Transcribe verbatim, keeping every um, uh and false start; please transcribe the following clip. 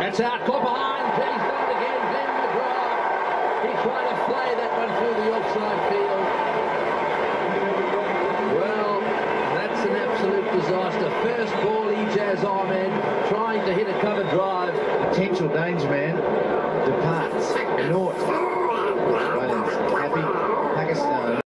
That's out. Caught behind. He's done it again. Glenn McGrath. He's trying to play that one through the offside field. Well, that's an absolute disaster. First ball, Ijaz Ahmed trying to hit a cover drive. Potential danger man departs. North. Happy. Pakistan.